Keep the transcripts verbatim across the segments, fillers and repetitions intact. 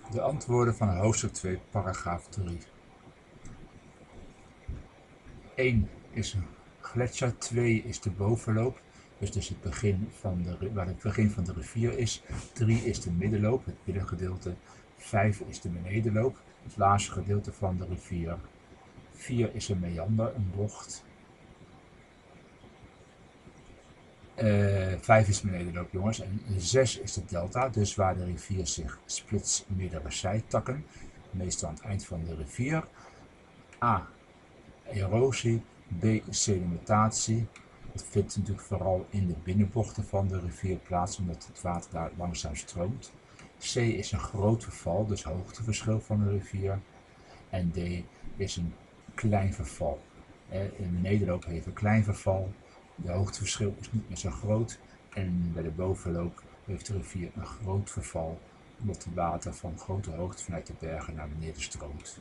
De antwoorden van hoofdstuk twee, paragraaf drie. één is een gletsjer, twee is de bovenloop, dus, dus het begin van de, waar het begin van de rivier is. drie is de middenloop, het middengedeelte. vijf is de benedenloop, het laagste gedeelte van de rivier. vier is een meander, een bocht. Uh, vijf is de benedenloop, jongens. En zes is de delta, dus waar de rivier zich splitst in meerdere zijtakken. Meestal aan het eind van de rivier. A. Erosie. B. Sedimentatie. Dat vindt natuurlijk vooral in de binnenbochten van de rivier plaats, omdat het water daar langzaam stroomt. C is een groot verval, dus hoogteverschil van de rivier. En D is een klein verval. In de nederloop heeft een klein verval. De hoogteverschil is niet meer zo groot. En bij de bovenloop heeft de rivier een groot verval, omdat het water van grote hoogte vanuit de bergen naar beneden stroomt.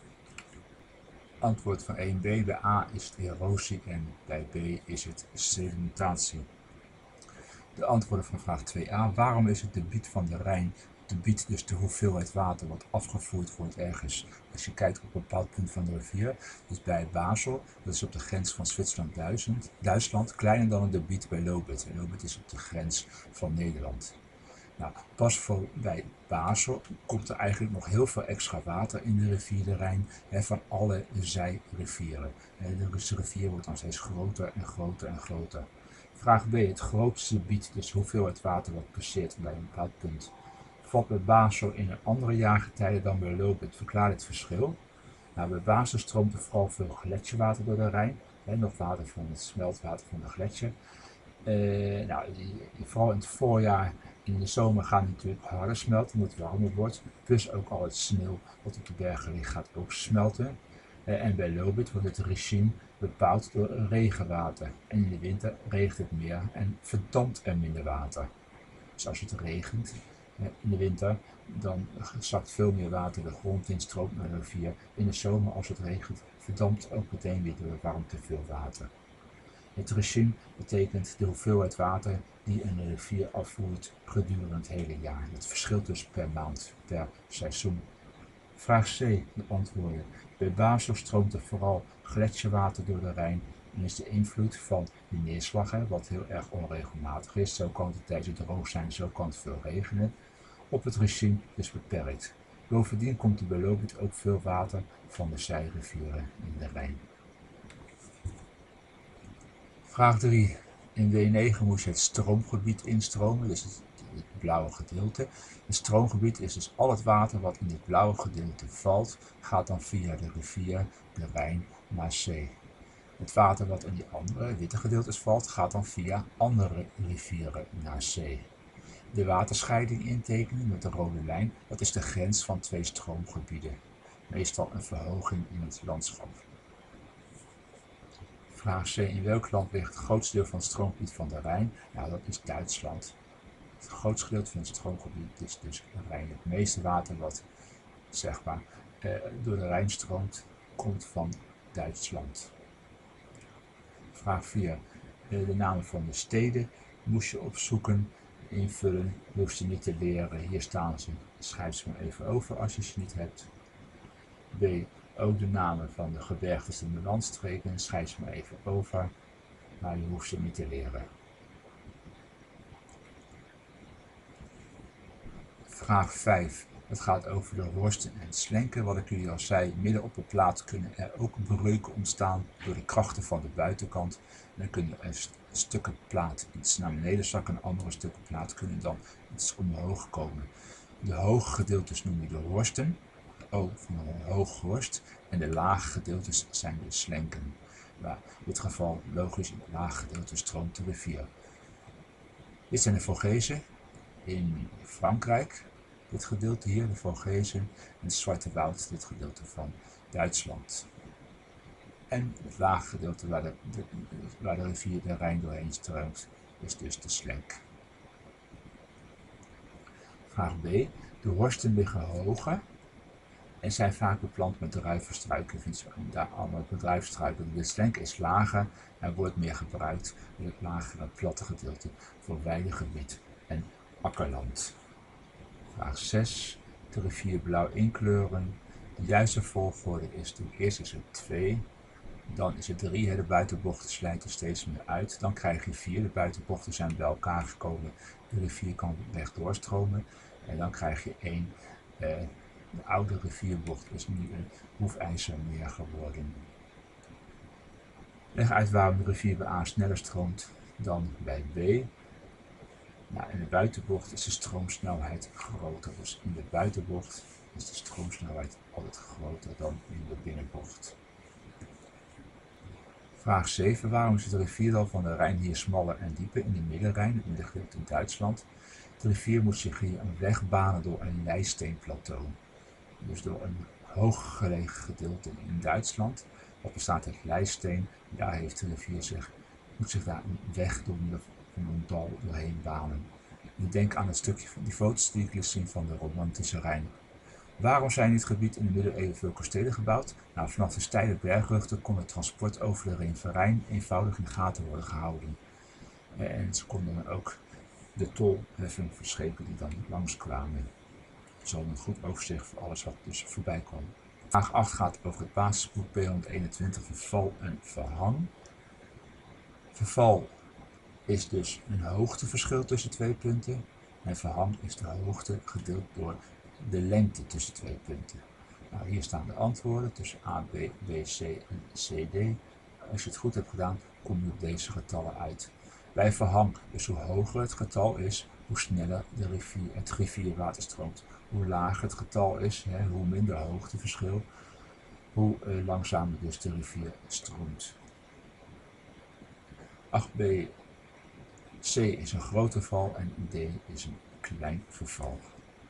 Antwoord van één b. Bij A is het erosie en bij B is het sedimentatie. De antwoorden van vraag twee a. Waarom is het debiet van de Rijn, debiet dus de hoeveelheid water wat afgevoerd wordt ergens, als je kijkt op een bepaald punt van de rivier, dus bij Basel, dat is op de grens van Zwitserland-Duitsland, kleiner dan het debiet bij Lobith. En Lobith is op de grens van Nederland. Nou, pas voor bij Basel komt er eigenlijk nog heel veel extra water in de rivier de Rijn, hè, van alle zijrivieren. De rivier wordt dan steeds groter en groter en groter. Vraag B. Het grootste gebied, dus hoeveelheid water wat passeert bij een bepaald punt, valt bij Basel in een andere jaargetijden dan bij Lobith. Verklaar het verschil. Nou, bij Basel stroomt er vooral veel gletsjerwater door de Rijn, hè, nog water van het smeltwater van de gletsjer. Uh, nou, vooral in het voorjaar, in de zomer gaat het natuurlijk harder smelten, omdat het warmer wordt. Plus ook al het sneeuw wat op de bergen ligt gaat ook smelten. Uh, en bij Lobith wordt het regime bepaald door regenwater. En in de winter regent het meer en verdampt er minder water. Dus als het regent uh, in de winter, dan zakt veel meer water de grond in, stroomt naar de rivier. In de zomer, als het regent, verdampt ook meteen weer door de warmte veel water. Het regime betekent de hoeveelheid water die een rivier afvoert gedurende het hele jaar. Het verschilt dus per maand, per seizoen. Vraag C, de antwoorden. Bij Basel stroomt er vooral gletsjerwater door de Rijn en is de invloed van de neerslag, wat heel erg onregelmatig is, zo kan het tijdens het droog zijn, zo kan het veel regenen, op het regime dus beperkt. Bovendien komt er bij Lobith ook veel water van de zijrivieren in de Rijn. Vraag drie. In W negen moest je het stroomgebied instromen, dus het, het blauwe gedeelte. Het stroomgebied is dus al het water wat in dit blauwe gedeelte valt, gaat dan via de rivier, de Rijn, naar zee. Het water wat in die andere, witte gedeeltes valt, gaat dan via andere rivieren naar zee. De waterscheiding intekenen met de rode lijn, dat is de grens van twee stroomgebieden. Meestal een verhoging in het landschap. Vraag C. In welk land ligt het grootste deel van het stroomgebied van de Rijn? Nou, dat is Duitsland. Het grootste gedeelte van het stroomgebied is dus de Rijn. Het meeste water wat zeg maar, eh, door de Rijn stroomt, komt van Duitsland. Vraag vier. Eh, de namen van de steden moest je opzoeken, invullen. Je hoeft ze niet te leren. Hier staan ze. Schrijf ze maar even over als je ze niet hebt. B. Ook de namen van de gebergtes en de landstreken, schrijf ze maar even over, maar je hoeft ze niet te leren. Vraag vijf. Het gaat over de horsten en slenken. Wat ik jullie al zei, midden op de plaat kunnen er ook breuken ontstaan door de krachten van de buitenkant. En dan kunnen er st stukken plaat iets naar beneden zakken en andere stukken plaat kunnen dan iets omhoog komen. De hoge gedeeltes noem je de horsten. O van een hoge horst en de lage gedeeltes zijn de slenken. Maar in dit geval logisch in het lage gedeelte stroomt de rivier. Dit zijn de Vogezen in Frankrijk, dit gedeelte hier, de Vogezen, en het Zwarte Woud, dit gedeelte van Duitsland. En het lage gedeelte waar de, de, waar de rivier de Rijn doorheen stroomt, is dus de slenk. Vraag B. De horsten liggen hoger en zijn vaak beplant met druivenstruiken. Daar allemaal druivenstruiken. De slenk is lager en wordt meer gebruikt in het lagere platte gedeelte voor weidegebied en akkerland. Vraag zes. de rivier blauw inkleuren. De juiste volgorde is toen eerst is het twee, dan is het drie, de buitenbochten slijten steeds meer uit. Dan krijg je vier, de buitenbochten zijn bij elkaar gekomen, de rivier kan recht doorstromen. En dan krijg je één, eh, de oude rivierbocht is nu een hoefijzermeer geworden. Leg uit waarom de rivier bij A sneller stroomt dan bij B. Nou, in de buitenbocht is de stroomsnelheid groter, dus in de buitenbocht is de stroomsnelheid altijd groter dan in de binnenbocht. Vraag zeven. Waarom is het riviertal van de Rijn hier smaller en dieper in de Middenrijn, het middengebied in Duitsland? De rivier moet zich hier een weg banen door een leisteenplateau. Dus door een hooggelegen gedeelte in Duitsland, dat bestaat uit leisteen, daar heeft de rivier zich, moet zich daar een weg door middel van een dal doorheen banen. Ik denk aan het stukje van die foto's die ik liet zien van de romantische Rijn. Waarom zijn in dit gebied in de middeleeuwen veel kastelen gebouwd? Nou, vanaf de steile bergrugten kon het transport over de Rijn eenvoudig in de gaten worden gehouden. En ze konden dan ook de tolheffing voor schepen die dan langskwamen. Zo een goed overzicht voor alles wat dus voorbij kwam. Vraag acht gaat over het basisboek P honderdeenentwintig, verval en verhang. Verval is dus een hoogteverschil tussen twee punten. En verhang is de hoogte gedeeld door de lengte tussen twee punten. Nou, hier staan de antwoorden tussen A, B, B, C en C, D. Als je het goed hebt gedaan, kom je op deze getallen uit. Bij verhang, dus hoe hoger het getal is, hoe sneller de rivier, het rivierwater stroomt. Hoe lager het getal is, hè, hoe minder hoogteverschil, hoe uh, langzamer dus de rivier stroomt. acht b, C is een grote val en D is een klein verval.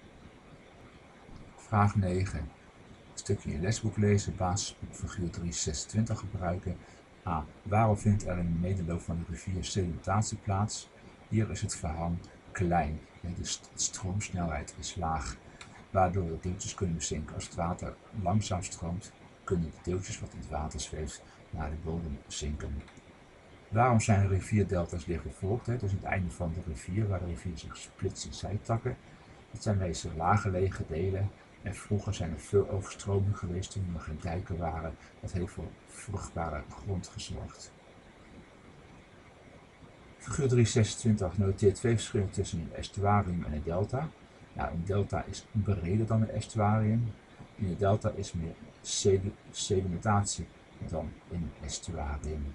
Vraag negen. Een stukje in je lesboek lezen, basisboek figuur driehonderdzesentwintig gebruiken. A. Waarom vindt er in de medeloop van de rivier sedimentatie plaats? Hier is het verhang klein en de stroomsnelheid is laag, waardoor de deeltjes kunnen bezinken. Als het water langzaam stroomt, kunnen de deeltjes wat in het water zweeft naar de bodem zinken. Waarom zijn de rivierdelta's dichtbevolkt? Het is het einde van de rivier, waar de rivier zich splitst in zijtakken. Het zijn meestal laaggelegen delen en vroeger zijn er veel overstromingen geweest toen er geen dijken waren. Dat heeft voor vruchtbare grond gezorgd. Figuur driehonderdzesentwintig noteert twee verschillen tussen een estuarium en een delta. Nou, een delta is breder dan een estuarium. In een delta is meer sedimentatie dan in een estuarium.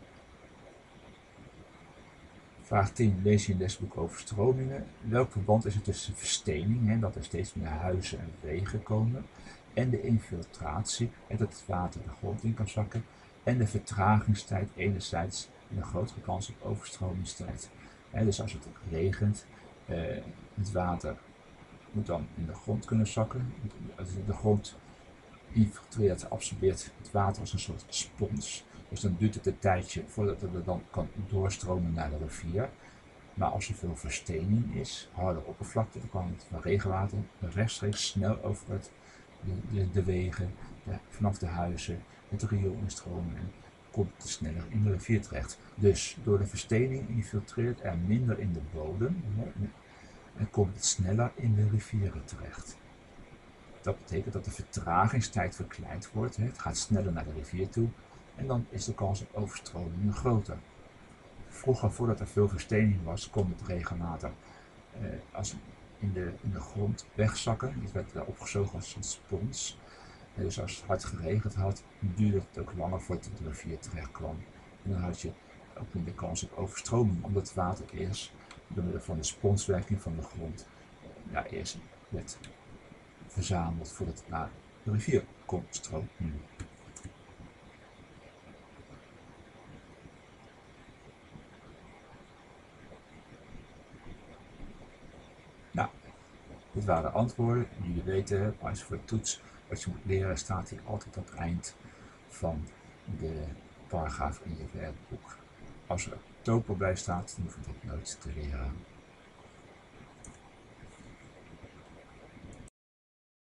Vraag tien. Lees je in het lesboek over stromingen. Welk verband is er tussen verstening, hè, dat er steeds meer huizen en wegen komen, en de infiltratie, hè, dat het water de grond in kan zakken, en de vertragingstijd enerzijds en een grotere kans op overstromingstijd. Hè, dus als het regent, eh, het water moet dan in de grond kunnen zakken. De grond infiltreert, absorbeert het water als een soort spons. Dus dan duurt het een tijdje voordat het er dan kan doorstromen naar de rivier. Maar als er veel verstening is, harde oppervlakte, dan kan het van regenwater rechtstreeks snel over het, de, de, de wegen, de, vanaf de huizen, het riool instromen en komt het sneller in de rivier terecht. Dus door de verstening infiltreert er minder in de bodem en komt het sneller in de rivieren terecht. Dat betekent dat de vertragingstijd verkleind wordt, het gaat sneller naar de rivier toe. En dan is de kans op overstromingen groter. Vroeger, voordat er veel verstening was, kon het regenwater eh, als in, de, in de grond wegzakken. Het werd daar opgezogen als een spons. En dus als het hard geregend had, duurde het ook langer voordat het in de rivier terecht kwam. En dan had je ook minder kans op overstroming, omdat het water eerst door middel van de sponswerking van de grond ja, eerst werd verzameld voordat het naar de rivier kon stromen. Nou, dit waren de antwoorden. Jullie weten, als je voor de toets wat je moet leren, staat hier altijd op het eind van de paragraaf in je werkboek. Als er topo bij staat, dan hoef je dat nooit te leren.